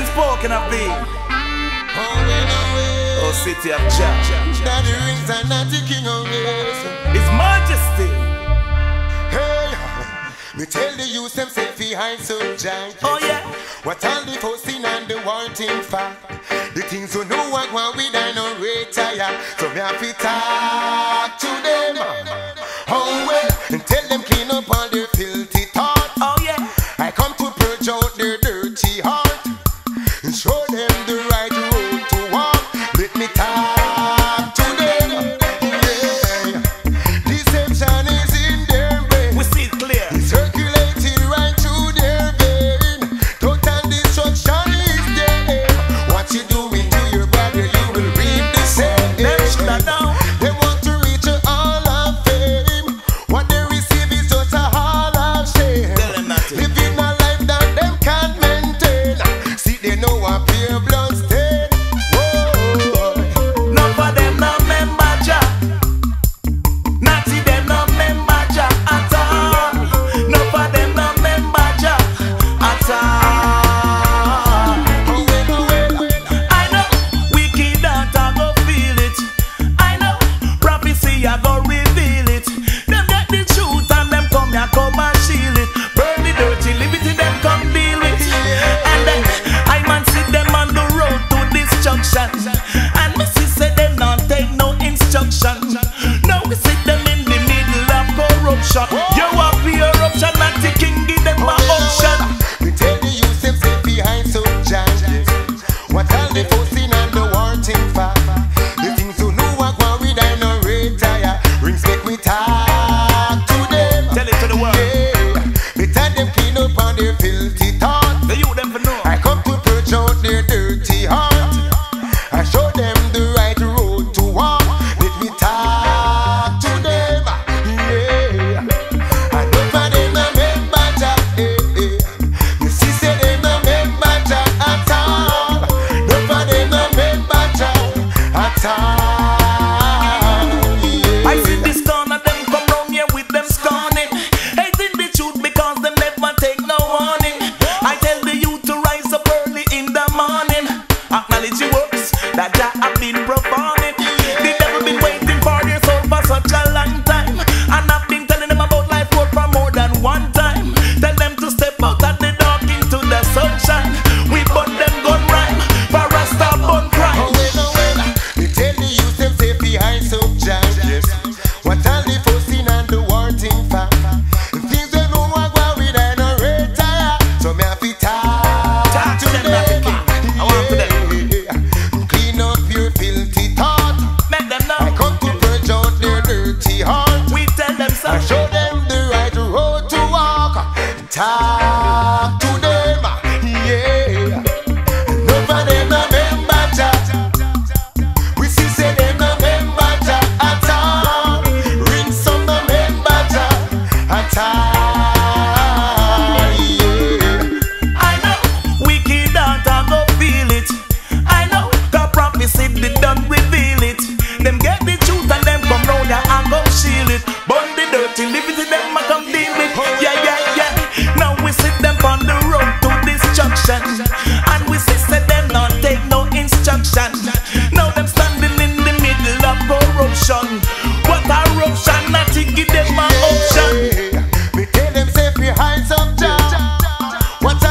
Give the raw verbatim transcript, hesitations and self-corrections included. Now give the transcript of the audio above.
spoken of thee. Oh, city of Jah. Daddy rings are not the king of ways. His Majesty. Hey, me tell the youth them say fi hide some giant. Oh yeah. What all the fussing and the wanting for? The things you know what want we die no retire. So me have to talk to them. Oh well, and tell them clean up all their filthy thoughts. Oh yeah. I come to purge out their dirty heart and show them the right road to walk. Let me talk to them. Yeah. Deception is in their brain. We see it clear. It's circulating right through their vein. Total destruction is their aim. What you doing to your brother, you will reap the same. Them should have known. They want to reach a hall of fame. What they receive is just a hall of shame. Tell them not to. Living a life that them can't maintain. See, they know a pure blood stain. Whoa. None for them no member Jah. Not see them no member Jah at all. None for them no member Jah at all. Oh, well, oh, well. I know wicked heart I go feel it. I know prophecy I go reveal it. Them get the truth and them come here come and shield it. Burn the dirty liberty them come deal with. And then I man see them on the road to destruction. And me see say them not take no instruction. Now we see them in the middle of corruption. You have the eruption and the king give them a option. We tell the youth them say behind some giants. What all the fussing and the wanting for? The things you know what want we die no retire. Rings make we talk to them. Tell it to the world. Yeah, me tell them clean up on their filthy thoughts. The youth them for know. I come to purge out their dirty heart. I show them the right road to walk. Let me talk to them. Yeah, I know for them no member Jah. Eh, eh. You see say them no member Jah at all. No for them no member Jah at all. Yeah. I see this corner them come round here with them scorning, hating the truth because them never take no warning. I tell the youth to rise up early in the morning, acknowledge the works that Jah have been performing. The devil been waiting for their soul for such a long time, and I've been telling them about life road for more than one time. Tell them to step out of the dark into the sunshine. We burn them gun rhyme for Rasta burn crime. Oh, well, oh, well. Me tell the youth them say behind some giants. What all the fussing and the wanting for? Things they know what go with I no retire. So me have to talk Talk to to them, Doctor them. King. I want to them. Yeah. Clean up your filthy thought. Make them know. I come to purge out their dirty heart. We tell them I something. show them the right road to walk. Talk to them. Yeah. No for them no member Jah. We see say them no member Jah at all. Ring some no member Jah at all. Yeah. I know wicked heart I go feel it. I know the prophecy they done reveal it. Them get the truth and them come round here and come shield it. Burn the dirty liberty them a come deal with. Yeah, yeah, yeah. Now we see them on the road to destruction, and we see say them not take no instruction. Now them standing in the middle of corruption. What a eruption, not to give them an option. Yeah. Me tell them say behind some Jah. What